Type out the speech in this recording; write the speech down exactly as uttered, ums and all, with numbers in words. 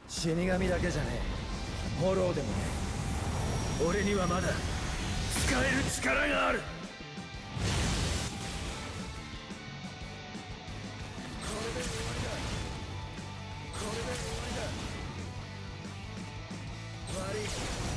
死神だけじゃねえ、フォローでもねえ。俺にはまだ使える力がある。これで終わりだ。これで終わりだ。悪い。